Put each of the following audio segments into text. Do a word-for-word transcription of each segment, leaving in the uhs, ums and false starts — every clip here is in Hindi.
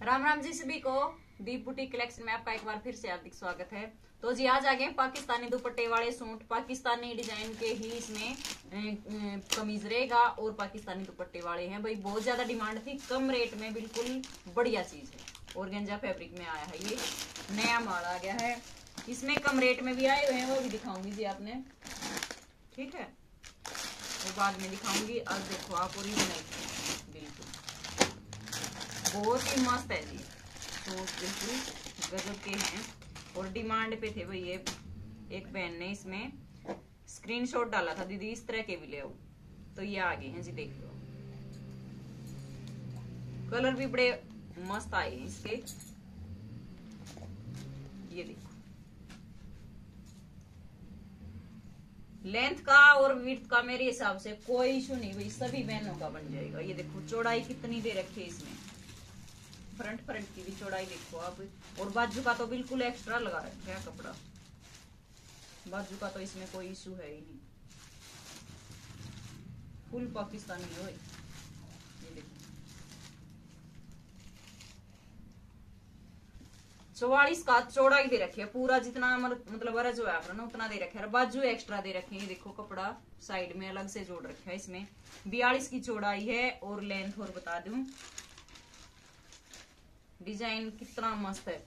राम राम जी सभी को। दीप बुटीक कलेक्शन में आपका एक बार फिर से हार्दिक स्वागत है। तो जी आज आ गए पाकिस्तानी दुपट्टे वाले सूट। पाकिस्तानी डिजाइन के ही इसमें कमीज रहेगा और पाकिस्तानी दुपट्टे वाले हैं भाई। बहुत ज्यादा डिमांड थी, कम रेट में बिल्कुल बढ़िया चीज है। ऑर्गेन्जा फैब्रिक में आया है, ये नया माल आ गया है। इसमें कम रेट में भी आए हुए हैं, वो भी दिखाऊंगी जी आपने, ठीक है, वो बाद में दिखाऊंगी। अब देखो आप ओरिजिनल बिल्कुल बहुत ही मस्त है जी, तो बिल्कुल गजब के हैं और डिमांड पे थे भाई। ये एक बहन ने इसमें स्क्रीनशॉट डाला था, दीदी इस तरह के भी ले आओ, तो ये आ गए हैं जी। देख लो कलर भी बड़े मस्त आए हैं इसके। ये देखो लेंथ का और विड्थ का मेरे हिसाब से कोई इशू नहीं भाई, सभी बहनों का बन जाएगा। ये देखो चौड़ाई कितनी दे रखी है इसमें, फ्रंट फ्रंट की भी चौड़ाई देखो आप। और बाजू का तो बिल्कुल एक्स्ट्रा लगा रखा है कपड़ा, बाजू का तो इसमें कोई इशू है ही नहीं, फुल पाकिस्तानी हो। ये देखो चौवालीस का चौड़ाई दे रखी है, पूरा जितना मतलब अरज जो है ना उतना दे रखा है। बाजू एक्स्ट्रा दे रखे हैं, देखो कपड़ा साइड में अलग से जोड़ रखा है। इसमें बयालीस की चौड़ाई है और लेंथ और बता दूं, डिजाइन कितना मस्त है।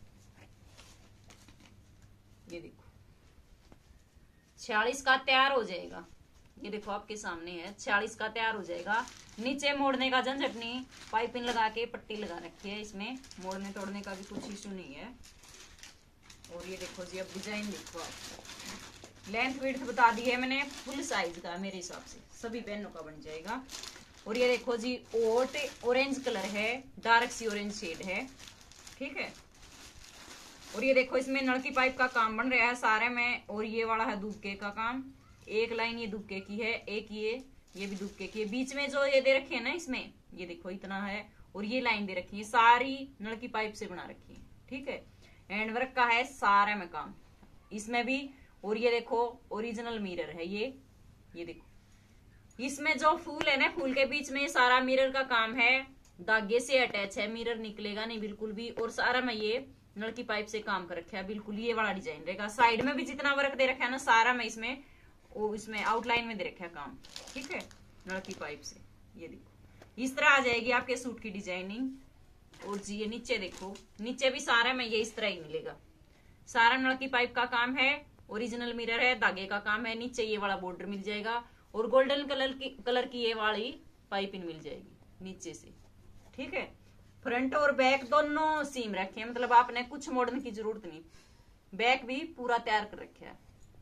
ये देखो छियालीस का तैयार हो जाएगा। ये देखो आपके सामने है, छियालीस का तैयार हो जाएगा। नीचे मोड़ने का झंझट नहीं, पाइपिंग लगा के पट्टी लगा रखी है, इसमें मोड़ने तोड़ने का भी कुछ इशू नहीं है। और ये देखो जी अब डिजाइन देखो आप। लेंथ विड्थ बता दी है मैंने, फुल साइज का मेरे हिसाब से सभी बहनों का बन जाएगा। और ये देखो जी ओट ऑरेंज कलर है, डार्क सी ऑरेंज शेड है, ठीक है। और ये देखो इसमें नलकी पाइप का काम बन रहा है सारे में। और ये वाला है दुबके का काम, एक लाइन ये दुबके की है, एक ये ये भी दुबके की है। बीच में जो ये दे रखे है ना इसमें, ये देखो इतना है और ये लाइन दे रखी है, सारी नलकी पाइप से बना रखी है, ठीक है। हैंड वर्क का है सारे में काम इसमें भी। और ये देखो ओरिजिनल मिरर है ये ये देखो इसमें जो फूल है ना, फूल के बीच में सारा मिरर का काम है, धागे से अटैच है, मिरर निकलेगा नहीं बिल्कुल भी। और सारा में ये नलकी पाइप से काम कर रखा है, बिल्कुल ये वाला डिजाइन रहेगा। साइड में भी जितना वर्क दे रखा है ना सारा में इसमें वो इसमें आउटलाइन में दे रखा है काम, ठीक है, नलकी पाइप से। ये देखो इस तरह आ जाएगी आपके सूट की डिजाइनिंग। और जी ये नीचे देखो, नीचे भी सारा में ये इस तरह ही मिलेगा। सारा नलकी पाइप का काम है, ओरिजिनल मिरर है, धागे का काम है। नीचे ये वाला बॉर्डर मिल जाएगा और गोल्डन कलर की कलर की ये वाली पाइपिंग मिल जाएगी नीचे से, ठीक है। फ्रंट और बैक दोनों सीम रखे हैं, मतलब आपने कुछ मोड़ने की जरूरत नहीं। बैक भी पूरा तैयार कर रखा है।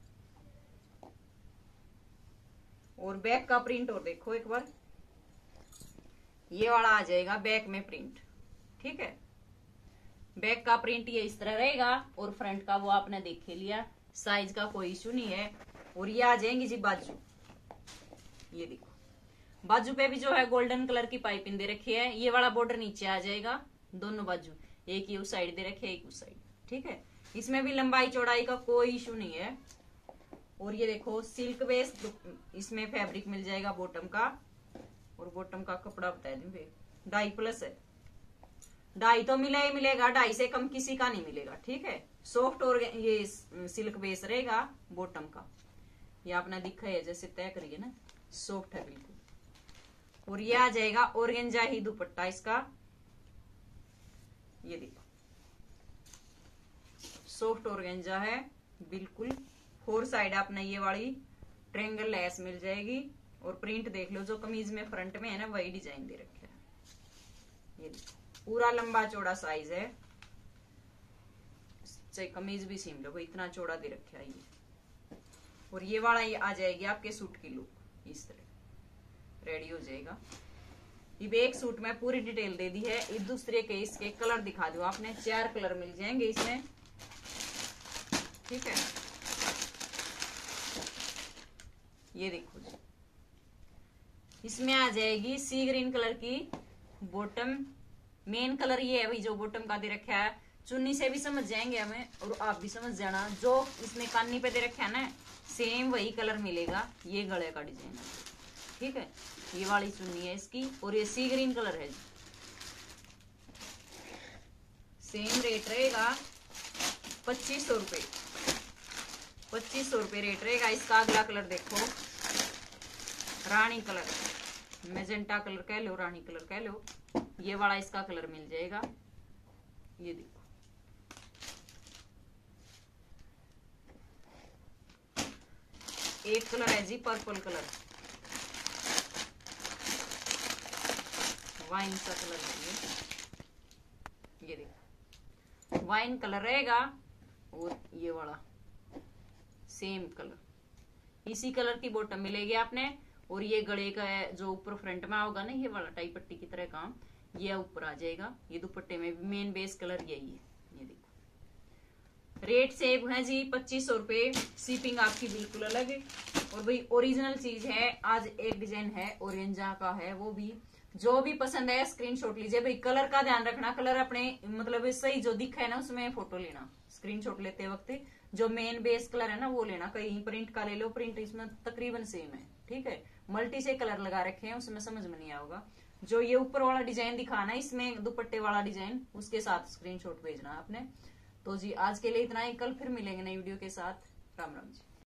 और बैक का प्रिंट और देखो एक बार, ये वाला आ जाएगा बैक में प्रिंट, ठीक है। बैक का प्रिंट ये इस तरह रहेगा और फ्रंट का वो आपने देख लिया, साइज का कोई इशू नहीं है। और ये आ जाएंगी जी बाजू। ये देखो बाजू पे भी जो है गोल्डन कलर की पाइपिंग दे रखी है। ये वाला बॉर्डर नीचे आ जाएगा, दोनों बाजू, एक ये उस साइड दे रखे, एक उस साइड, ठीक है। इसमें भी लंबाई चौड़ाई का कोई इशू नहीं है। और ये देखो सिल्क बेस इसमें फैब्रिक मिल जाएगा बॉटम का। और बॉटम का कपड़ा बता दूं ढाई प्लस है, ढाई तो मिले ही मिलेगा, ढाई से कम किसी का नहीं मिलेगा, ठीक है। सॉफ्ट और ये सिल्क बेस रहेगा बॉटम का, ये आपने दिखा है जैसे तय करिए ना, सॉफ्ट है बिल्कुल। और ये आ जाएगा ऑर्गेन्जा ही दुपट्टा इसका। ये देखो सॉफ्ट ऑर्गेन्जा है बिल्कुल। फोर साइड आपने ये वाली ट्रायंगल लेस मिल जाएगी। और प्रिंट देख लो जो कमीज में फ्रंट में है ना, वही डिजाइन दे रखा है। ये देखो पूरा लंबा चौड़ा साइज है, चाहे कमीज भी सीम लो भाई, इतना चौड़ा दे रखा है ये। और ये वाला ये आ जाएगी आपके सूट की लुक, इस तरह रेडी हो जाएगा। अब एक सूट में पूरी डिटेल दे दी है। एक दूसरे के इसके कलर दिखा दो आपने, चार कलर मिल जाएंगे इसमें, ठीक है। ये देखो जी इसमें आ जाएगी सी ग्रीन कलर की बॉटम। मेन कलर ये है भाई जो बॉटम का दे रखा है। चुन्नी से भी समझ जाएंगे हमें और आप भी समझ जाना, जो इसमें कानी पे दे रखा है ना सेम वही कलर मिलेगा। ये गले का डिजाइन है, ठीक है। ये वाली चुन्नी है इसकी और ये सी ग्रीन कलर है। सेम रेट रहेगा पच्चीस सौ रुपये पच्चीस सौ रुपये रेट रहेगा। इसका अगला कलर देखो, रानी कलर, मैजेंटा कलर कह लो, रानी कलर कह लो, ये वाला इसका कलर मिल जाएगा। ये देखो, एक कलर है जी पर्पल कलर, वाइन सा कलर है ये। ये देखो वाइन कलर रहेगा, और ये वाला सेम कलर, इसी कलर की बॉटम मिलेगी आपने। और ये गले का है जो ऊपर फ्रंट में होगा ना, ये वाला टाई पट्टी की तरह काम, ये ऊपर आ जाएगा। ये दुपट्टे में मेन बेस कलर यही है। ये देखो रेट सेम है जी पच्चीस सौ रुपये, शिपिंग आपकी बिल्कुल अलग है। और भाई ओरिजिनल चीज है। आज एक डिजाइन है ओरेंजा का है, वो भी जो भी पसंद है स्क्रीनशॉट लीजिए। भाई कलर का ध्यान रखना, कलर अपने मतलब सही जो दिखा है ना उसमें फोटो लेना, स्क्रीनशॉट लेते वक्त जो मेन बेस कलर है ना वो लेना। कहीं प्रिंट का ले लो, प्रिंट इसमें तकरीबन सेम है, ठीक है। मल्टी से कलर लगा रखे हैं, उसमें समझ में नहीं आएगा। जो ये ऊपर वाला डिजाइन दिखाना है इसमें दुपट्टे वाला डिजाइन, उसके साथ स्क्रीनशॉट भेजना आपने। तो जी आज के लिए इतना ही, कल फिर मिलेंगे नई वीडियो के साथ। राम राम जी।